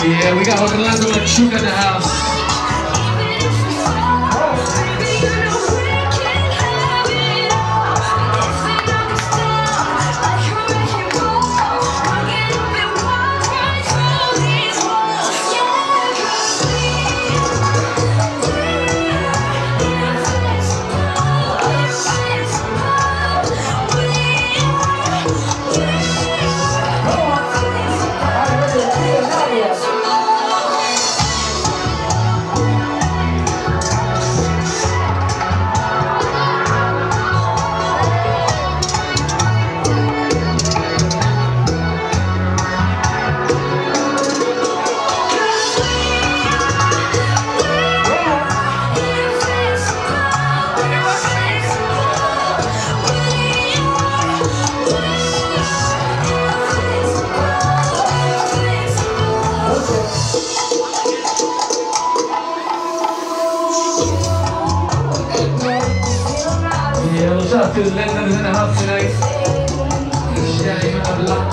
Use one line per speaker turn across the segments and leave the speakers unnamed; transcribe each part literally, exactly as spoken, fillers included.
Yeah, we got Orlando Machuca in the house. Yeah, shout out to the Londoners in the house tonight. Shouting out loud.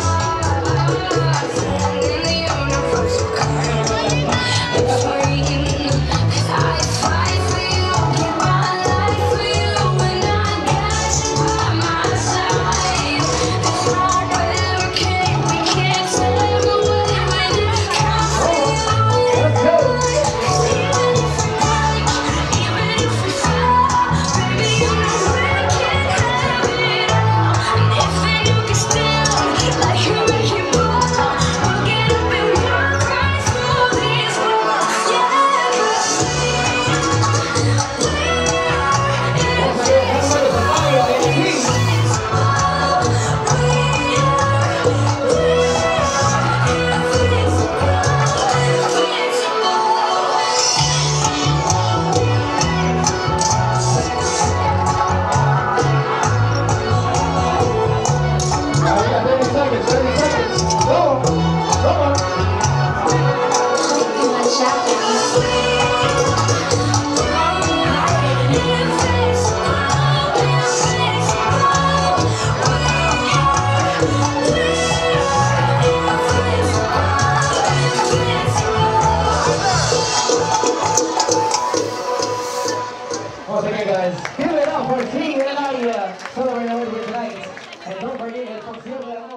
Once again, guys, give it up for King and Nadia celebrating over here tonight. And don't forget, el concierto de la